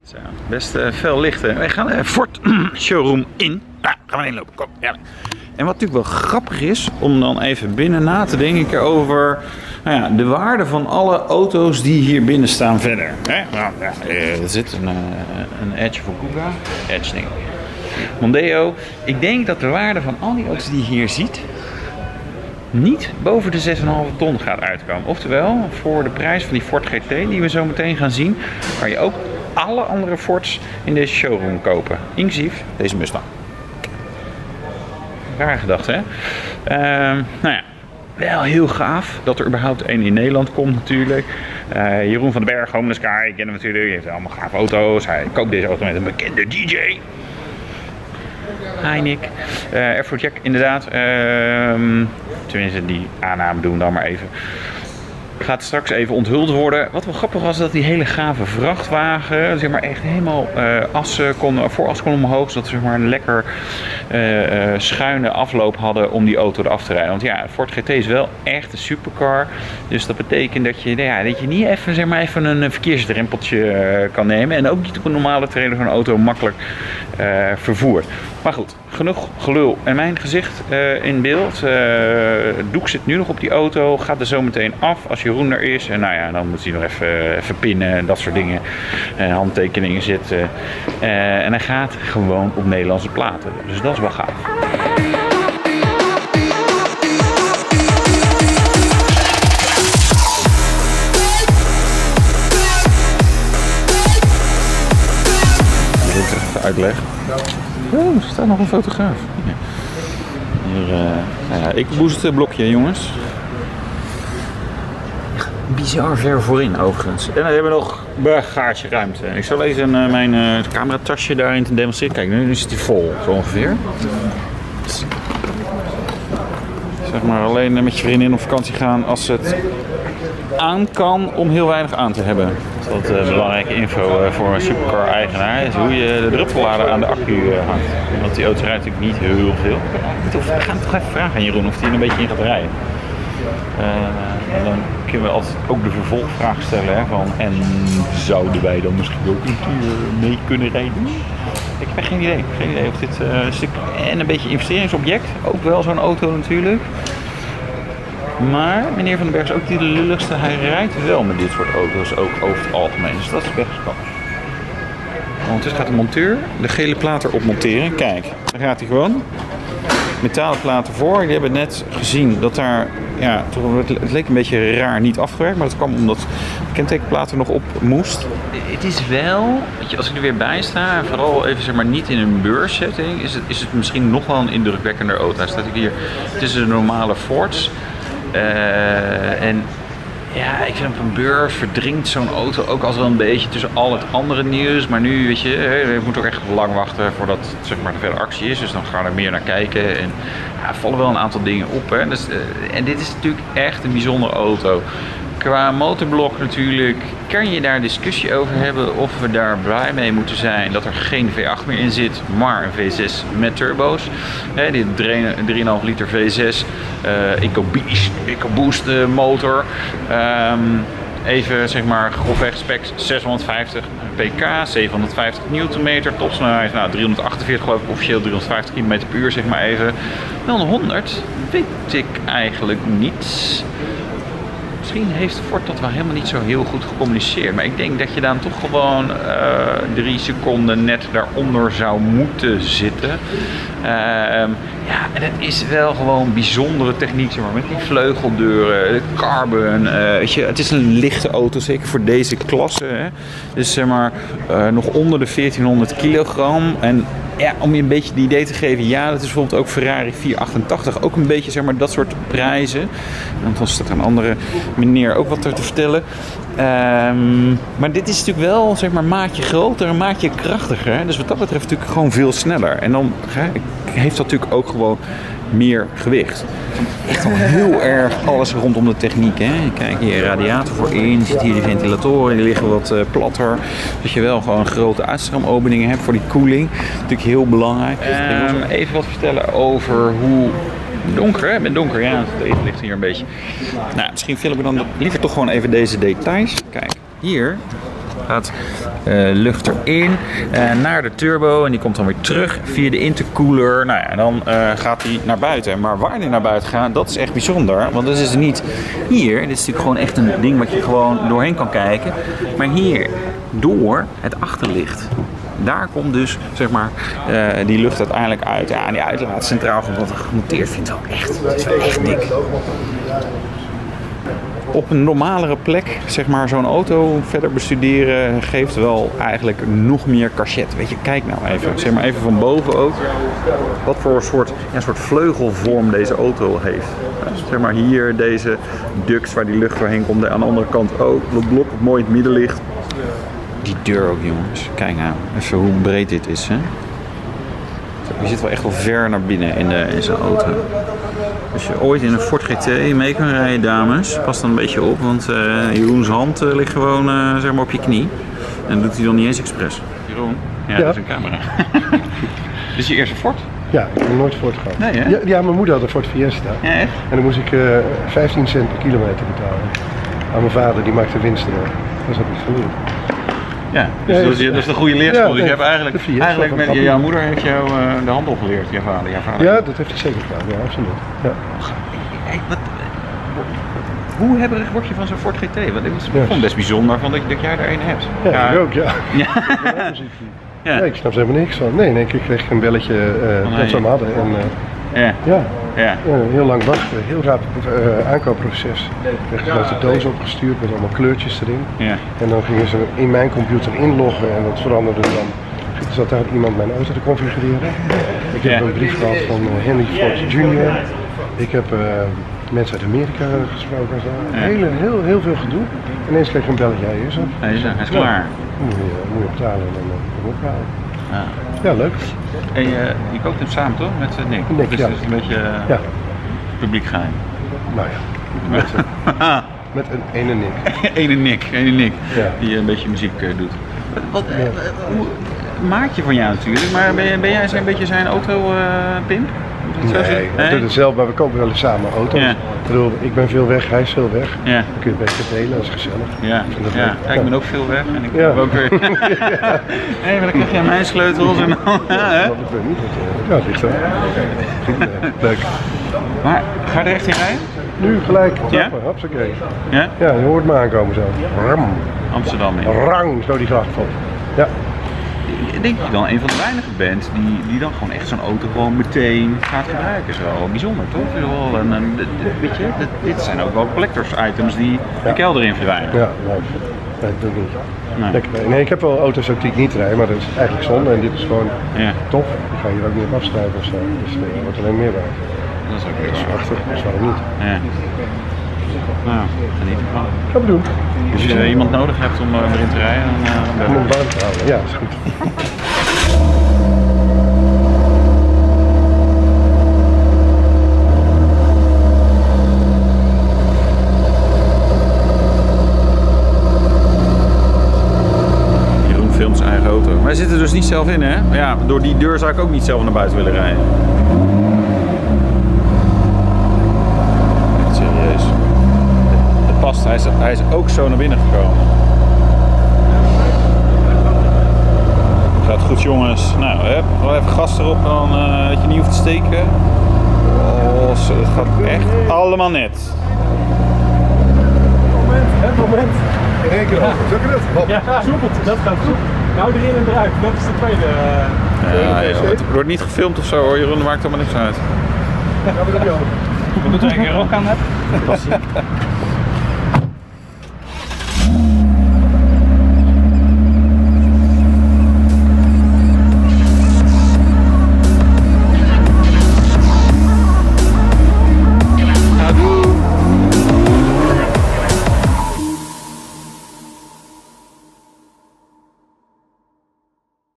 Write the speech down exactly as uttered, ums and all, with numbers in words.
Zo, best uh, veel lichten. Wij gaan de uh, Ford showroom in. Nou, gaan we inlopen. Kom. Ja. En wat natuurlijk wel grappig is, om dan even binnen na te denken over nou ja, de waarde van alle auto's die hier binnen staan verder. Hè? Nou, ja, er zit een, uh, een Edge voor Kuga. Edge denk ik. Mondeo. Ik denk dat de waarde van al die auto's die je hier ziet niet boven de zes komma vijf ton gaat uitkomen. Oftewel, voor de prijs van die Ford G T die we zo meteen gaan zien, kan je ook alle andere Fords in deze showroom kopen. Inclusief deze Mustang. Raar gedacht, hè? Uh, nou ja, wel heel gaaf dat er überhaupt één in Nederland komt natuurlijk. Uh, Jeroen van den Berg, Home in the Sky, ik ken hem natuurlijk. Hij heeft allemaal gave auto's. Hij koopt deze auto met een bekende D J. Hi Nick. Uh, Airford Jack, inderdaad. Uh, tenminste, die aanname doen we dan maar even. Gaat straks even onthuld worden. Wat wel grappig was, dat die hele gave vrachtwagen, zeg maar echt helemaal uh, assen kon, vooras kon omhoog, zodat ze zeg maar een lekker uh, uh, schuine afloop hadden om die auto eraf te rijden. Want ja, Ford G T is wel echt een supercar. Dus dat betekent dat je, nou ja, dat je niet even, zeg maar, even een verkeersdrempeltje uh, kan nemen. En ook niet op een normale trailer van een auto makkelijk uh, vervoert. Maar goed, genoeg gelul en mijn gezicht uh, in beeld. Uh, Doek zit nu nog op die auto, gaat er zo meteen af als Jeroen er is. En nou ja, dan moet hij nog even, even pinnen en dat soort dingen. Uh, handtekeningen zitten. Uh, en hij gaat gewoon op Nederlandse platen. Dus dat is wel gaaf. Even uitleg. Oh, er staat nog een fotograaf. Ja. Hier, uh, nou ja, ik boost het blokje, jongens. Bizar ver voorin, overigens. En dan hebben we nog bagageruimte. Ik zal even uh, mijn uh, cameratasje daarin te demonstreren. Kijk, nu zit hij vol, zo ongeveer. Zeg maar alleen met je vriendin op vakantie gaan als het aan kan om heel weinig aan te hebben. Dat is uh, belangrijke info uh, voor een supercar-eigenaar is hoe je de druppellader aan de accu uh, hangt. Want die auto rijdt natuurlijk niet heel veel. We gaan toch even vragen aan Jeroen of hij er een beetje in gaat rijden. Uh, en dan kunnen we altijd ook de vervolgvraag stellen hè, van en zouden wij dan misschien ook een keer mee kunnen rijden? Ik heb geen idee. Geen idee of dit uh, een stuk en een beetje investeringsobject. Ook wel zo'n auto natuurlijk. Maar meneer Van den Berg is ook die de lulligste. Hij rijdt wel met dit soort auto's ook over het algemeen. Dus dat is best spannend. Ondertussen gaat de monteur de gele plaat erop monteren. Kijk, daar gaat hij gewoon. Metalen platen voor. Jullie hebben net gezien dat daar, ja, het leek een beetje raar niet afgewerkt. Maar dat kwam omdat de kentekenplaat er nog op moest. Het is wel, weet je, als ik er weer bij sta, en vooral even zeg maar niet in een beurssetting, is het, is het misschien nog wel een indrukwekkender auto. Hij staat hier tussen de normale Fords. Uh, en ja, ik vind op een beurs verdringt zo'n auto ook als wel een beetje tussen al het andere nieuws. Maar nu, weet je, je moet ook echt lang wachten voordat zeg maar, er verder actie is. Dus dan gaan we er meer naar kijken. En ja, er vallen wel een aantal dingen op. Hè. Dus, uh, en dit is natuurlijk echt een bijzondere auto. Qua motorblok natuurlijk kan je daar discussie over hebben of we daar blij mee moeten zijn dat er geen V acht meer in zit, maar een V zes met turbo's. He, die drie komma vijf liter V zes uh, EcoBoost, EcoBoost uh, motor. Um, even zeg maar grofweg specs zeshonderdvijftig pk, zevenhonderdvijftig newtonmeter, topsnelheid nou, driehonderdachtenveertig geloof ik, officieel driehonderdvijftig kilometer per uur zeg maar even. Dan honderd weet ik eigenlijk niet. Misschien heeft Ford dat wel helemaal niet zo heel goed gecommuniceerd. Maar ik denk dat je dan toch gewoon uh, drie seconden net daaronder zou moeten zitten. Uh, ja, en het is wel gewoon bijzondere techniek, zeg maar, met die vleugeldeuren, de carbon. Uh, weet je, het is een lichte auto, zeker voor deze klasse. Hè. Dus zeg maar uh, nog onder de veertienhonderd kilogram. En ja, om je een beetje het idee te geven, ja, dat is bijvoorbeeld ook Ferrari vierhonderdachttachtig. Ook een beetje, zeg maar, dat soort prijzen. Want dan staat een andere meneer ook wat te vertellen. Um, maar dit is natuurlijk wel, zeg maar, maatje groter en maatje krachtiger. Dus wat dat betreft natuurlijk gewoon veel sneller. En dan hè, heeft dat natuurlijk ook gewoon meer gewicht. Echt al heel erg alles rondom de techniek. Hè. Kijk hier, radiator voorin, je ziet hier de ventilatoren, die liggen wat uh, platter. Dat je wel gewoon grote uitstroomopeningen hebt voor die koeling. Natuurlijk heel belangrijk. Um, even wat vertellen over hoe donker, hè? Met donker, ja, het ligt hier een beetje. Nou, misschien film ik dan liever toch gewoon even deze details. Kijk, hier gaat uh, lucht erin uh, naar de turbo en die komt dan weer terug via de intercooler. Nou ja, en dan uh, gaat hij naar buiten. Maar waar hij naar buiten gaat, dat is echt bijzonder. Want dat is niet hier. Dit is natuurlijk gewoon echt een ding wat je gewoon doorheen kan kijken. Maar hier, door het achterlicht. Daar komt dus, zeg maar, uh, die lucht uiteindelijk uit. Ja, en die uitlaat centraal gemonteerd vindt het wel echt, het is wel echt dik. Op een normalere plek, zeg maar, zo'n auto verder bestuderen geeft wel eigenlijk nog meer cachet. Weet je, kijk nou even, zeg maar even van boven ook, wat voor soort, ja, soort vleugelvorm deze auto heeft. Ja, zeg maar hier deze duct waar die lucht doorheen komt, aan de andere kant ook, dat blok wat mooi in het midden ligt. Die deur ook, jongens. Kijk nou, even hoe breed dit is, hè. Je zit wel echt wel ver naar binnen in, de, in zo'n auto. Als je ooit in een Ford G T mee kan rijden, dames, pas dan een beetje op, want uh, Jeroen's hand uh, ligt gewoon uh, zeg maar op je knie. En dat doet hij dan niet eens expres. Jeroen? Ja, ja. Dat is een camera. Dit is je eerste Ford? Ja, ik heb nooit Ford gehad. Nee, hè? Ja, ja, mijn moeder had een Ford Fiesta. Ja, echt? En dan moest ik uh, vijftien cent per kilometer betalen. Aan mijn vader, die maakte winsten. Dat heb ik geleerd. Ja, dus ja, dat, is, dat is de goede leerschool. Ja, dus je hebt eigenlijk, eigenlijk met, jouw moeder heeft jou uh, de hand opgeleerd, jouw vader, jouw vader. Ja, dat heeft hij zeker gedaan, ja, absoluut. Ja. Hey, wat, hoe hebberig word je van zo'n Ford G T? Want ik vond het best bijzonder van dat, dat jij er een hebt. Ja, ja. Ik ook, ja. Ja. Ja. Nee, ik snap er helemaal niks van. Nee, nee, ik kreeg een belletje uh, oh, dat ze hem hadden. En, uh, ja. Ja. Ja. Uh, heel lang wachten, heel raar uh, aankoopproces. Ik kreeg een grote doos opgestuurd met allemaal kleurtjes erin. Ja. En dan gingen ze in mijn computer inloggen en dat veranderde dan. Er zat daar iemand mijn auto te configureren. Ik heb ja. een brief gehad van uh, Henry Ford junior Ik heb uh, mensen uit Amerika gesproken en zo. Ja. Heel, heel, heel veel gedoe. Ineens kreeg ik een belletje, hij is er. Hij is er, hij is klaar. Dan moet je, moet je betalen en dan uh, ophalen. Ja. Ja, leuk. En je, je kookt hem samen toch? Met uh, Nick? Nick, dus ja. het is een beetje uh, ja. publiek geheim. Nou ja, met, uh, met een ene Nick. ene Nick, ene Nick. Ja. Die een beetje muziek uh, doet. Wat, uh, ja. hoe, maatje van jou natuurlijk, maar ben, je, ben jij een beetje zijn auto-pimp? Uh, nee, we doen het zelf, maar we kopen wel eens samen auto's. Ja. Ik bedoel, ik ben veel weg, hij is veel weg. Ja. Dan kun je het beter delen, dat is gezellig. Ja, ik, ja. ja, ik ben ook veel weg en ik ja. ook weer. Ja. Nee, maar dan krijg je aan mijn sleutels en dan. Ja, hè? Dat weet ik niet. Ja, het ligt wel. Leuk. Maar ga je er echt in rijden? Nu gelijk, trappen, ja? hapsakee. Ja? Ja, je hoort me aankomen zo. Ram. Amsterdam in. Rang, zo die gracht op. Ja. Ik denk dat je dan een van de weinige bent die, die dan gewoon echt zo'n auto gewoon meteen gaat gebruiken. Zo bijzonder toch? Wel een, een, weet je, dit, dit zijn ook wel collectors items die de ja. kelder in verdwijnen. Ja, leuk. Nee, dat doe ik niet. Nee. Ik, nee, ik heb wel auto's ook die ik niet rijd, maar dat is eigenlijk zonde en dit is gewoon ja. tof. Ik ga hier ook niet op afschrijven of zo, dus er wordt alleen meer bij. Dat is ook weer waar. Prachtig, dus waarom niet? Ja. Nou, geniet ervan. Gaan we doen. Dus als je uh, iemand nodig hebt om uh, erin te rijden, dan... Uh, om hem warm te houden, ja, dat is goed. Jeroen filmt zijn eigen auto. Maar hij zit er dus niet zelf in, hè? Maar ja, door die deur zou ik ook niet zelf naar buiten willen rijden. Past. Hij is, hij is ook zo naar binnen gekomen. Gaat goed, jongens. Nou, hup, wel even gas erop dan uh, dat je niet hoeft te steken. Oh, zo, het gaat echt allemaal net. Moment, het moment. In één keer op. Zo kan het. Ja, soepelt. Dat gaat goed. Nou, erin en eruit. Dat is de tweede. Uh, ja, ja, het wordt niet gefilmd of zo hoor. Jeroen, maakt helemaal niks uit. Ja, maar dat heb je ook. Wat doe je er ook aan hebt?